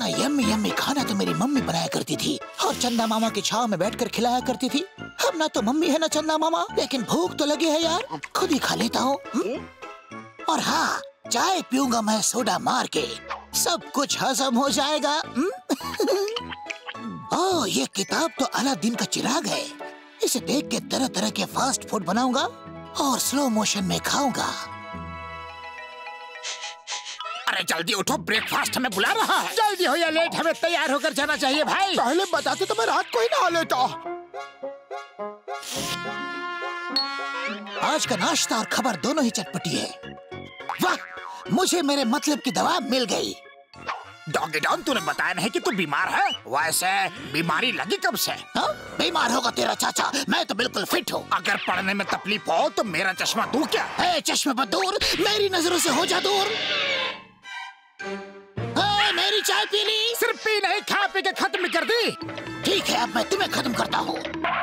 इतना yummy yummy खाना तो मेरी मम्मी बनाया करती थी और चंदा मामा की छाव में बैठकर खिलाया करती थी। अब ना तो मम्मी है ना चंदा मामा, लेकिन भूख तो लगी है यार, खुद ही खा लेता हूँ। और हाँ, चाय पीऊंगा मैं सोडा मार के, सब कुछ हजम हो जाएगा। ओह, ये किताब तो अलादीन का चिराग है। इसे देख के तरह तरह के फास्ट फूड बनाऊंगा और स्लो मोशन में खाऊंगा। अरे जल्दी उठो, ब्रेकफास्ट हमें बुला रहा है। जल्दी हो या लेट, हमें तैयार होकर जाना चाहिए भाई। पहले बताते तो मैं रात को ही नहा लेता। आज का नाश्ता और खबर दोनों ही चटपटी है। वाह, मुझे मेरे मतलब की दवा मिल गई। डॉगी डॉन, तूने बताया नहीं कि तू बीमार है। वैसे बीमारी लगी कब से? हा? बीमार होगा तेरा चाचा, मैं तो बिल्कुल फिट हूँ। अगर पढ़ने में तकलीफ हो तो मेरा चश्मा दूर क्या? चश्मे पर दूर, मेरी नजरों से हो जा दूर। मेरी चाय पी ली? सिर्फ पी नहीं, खा पी के खत्म कर दी। ठीक है, अब मैं तुम्हें खत्म करता हूँ।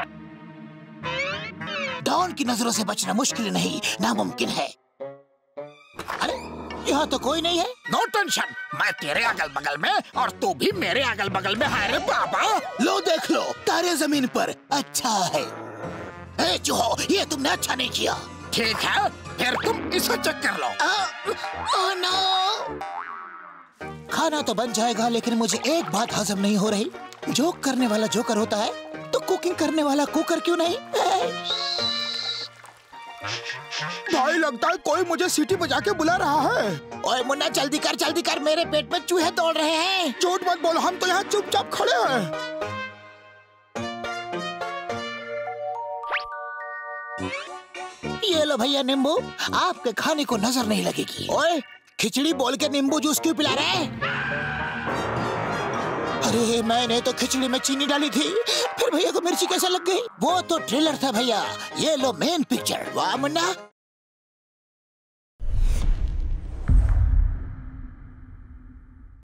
डॉन की नजरों से बचना मुश्किल नहीं, नामुमकिन है। अरे यहाँ तो कोई नहीं है। नो टेंशन, मैं तेरे अगल बगल में और तू भी मेरे अगल बगल में है रे बाबा। लो देख लो, तारे जमीन पर। अच्छा है। चूहो, ये तुमने अच्छा नहीं किया। ठीक है, फिर तुम इसे चेक कर लो। Oh no! खाना तो बन जाएगा, लेकिन मुझे एक बात हजम नहीं हो रही। जोक करने वाला जोकर होता है तो कुकिंग करने वाला कुकर क्यों नहीं? भाई, लगता है कोई मुझे सीटी बजा के बुला रहा है। ओए मुन्ना, जल्दी कर, मेरे पेट में चूहे दौड़ रहे हैं। झूठ मत बोलो, हम तो यहाँ चुपचाप खड़े हैं। ये लो भैया नींबू, आपके खाने को नजर नहीं लगेगी। ओए, खिचड़ी बोल के नींबू जूस क्यों पिला रहे हैं? अरे मैंने तो खिचड़ी में चीनी डाली थी, फिर भैया को मिर्ची कैसे लग गई? वो तो ट्रेलर था भैया, ये लो मेन पिक्चर। वाह मुन्ना,